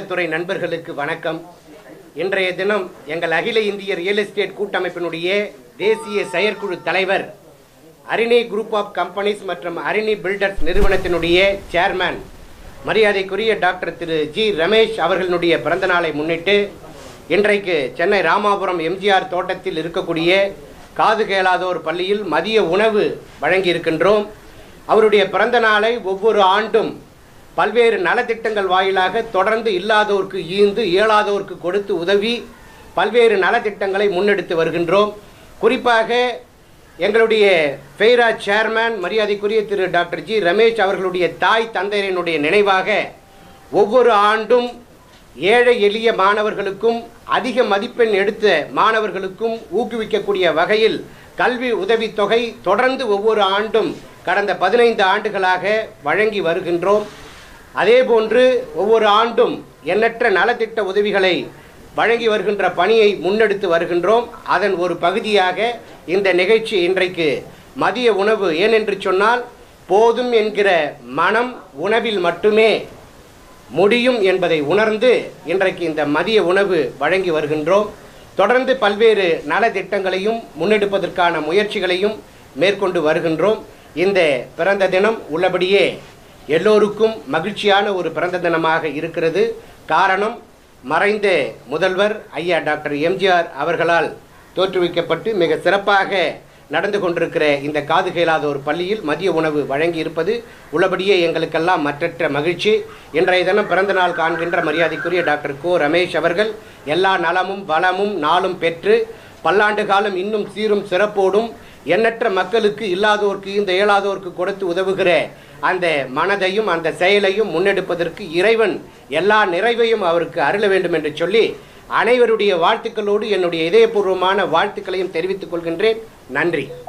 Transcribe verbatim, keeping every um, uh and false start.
ஊடகத் துறை நண்பர்களுக்கு வணக்கம். இன்றைய தினம் எங்கள் அகில இந்திய ரியல் எஸ்டேட் கூட்டமைப்பினுடைய தேசிய செயற்குழு தலைவர், அரிணி குரூப் ஆஃப் கம்பெனிஸ் மற்றும் அரிணி பில்டர்ஸ் நிறுவனத்தினுடைய சேர்மேன் மரியாதைக்குரிய டாக்டர் திரு ஜி ரமேஷ் அவர்களுடைய பிறந்த நாளை முன்னிட்டு இன்றைக்கு சென்னை ராமாபுரம் எம்ஜிஆர் தோட்டத்தில் இருக்கக்கூடிய காது கேளாதோர் பள்ளியில் மதிய உணவு வழங்கி இருக்கின்றோம். அவருடைய பிறந்த நாளை ஒவ்வொரு ஆண்டும் பல்வேறு நலத்திட்டங்கள் வாயிலாக தொடர்ந்து இல்லாதோருக்கு ஈந்து இயலாதோருக்கு கொடுத்து உதவி பல்வேறு நலத்திட்டங்களை முன்னெடுத்து வருகின்றோம். குறிப்பாக எங்களுடைய ஃபெய்ரா சேர்மேன் மரியாதைக்குரிய திரு டாக்டர் ஜி ரமேஷ் அவர்களுடைய தாய் தந்தையரினுடைய நினைவாக ஒவ்வொரு ஆண்டும் ஏழை எளிய மாணவர்களுக்கும் அதிக மதிப்பெண் எடுத்த மாணவர்களுக்கும் ஊக்குவிக்கக்கூடிய வகையில் கல்வி உதவித்தொகை தொடர்ந்து ஒவ்வொரு ஆண்டும் கடந்த பதினைந்து ஆண்டுகளாக வழங்கி வருகின்றோம். அதேபோன்று ஒவ்வொரு ஆண்டும் எண்ணற்ற நலத்திட்ட உதவிகளை வழங்கி வருகின்ற பணியை முன்னெடுத்து வருகின்றோம். அதன் ஒரு பகுதியாக இந்த நிகழ்ச்சி இன்றைக்கு மதிய உணவு, ஏனென்று சொன்னால் போதும் என்கிற மனம் உணவில் மட்டுமே முடியும் என்பதை உணர்ந்து இன்றைக்கு இந்த மதிய உணவு வழங்கி வருகின்றோம். தொடர்ந்து பல்வேறு நலத்திட்டங்களையும் முன்னெடுப்பதற்கான முயற்சிகளையும் மேற்கொண்டு வருகின்றோம். இந்த பிறந்த தினம் உள்ளபடியே எல்லோருக்கும் மகிழ்ச்சியான ஒரு பிறந்த தினமாக இருக்கிறது. காரணம், மறைந்த முதல்வர் ஐயா டாக்டர் எம்ஜிஆர் அவர்களால் தோற்றுவிக்கப்பட்டு மிக சிறப்பாக நடந்து கொண்டிருக்கிற இந்த காது கேளாதோர் பள்ளியில் மதிய உணவு வழங்கி இருப்பது உள்ளபடியே எங்களுக்கெல்லாம் மற்றற்ற மகிழ்ச்சி. இன்றைய தினம் பிறந்த நாள் காண்கின்ற மரியாதைக்குரிய டாக்டர் கோ ரமேஷ் அவர்கள் எல்லா நலமும் வளமும் நாளும் பெற்று பல்லாண்டு காலம் இன்னும் சீரும் சிறப்போடும் எண்ணற்ற மக்களுக்கு இல்லாதோருக்கு இந்த இயலாதோருக்கு கொடுத்து உதவுகிற அந்த மனதையும் அந்த செயலையும் முன்னெடுப்பதற்கு இறைவன் எல்லா நிறைவையும் அவருக்கு அருள வேண்டும் என்று சொல்லி அனைவருடைய வாழ்த்துக்களோடு என்னுடைய இதயபூர்வமான வாழ்த்துக்களையும் தெரிவித்துக் கொள்கின்றேன். நன்றி.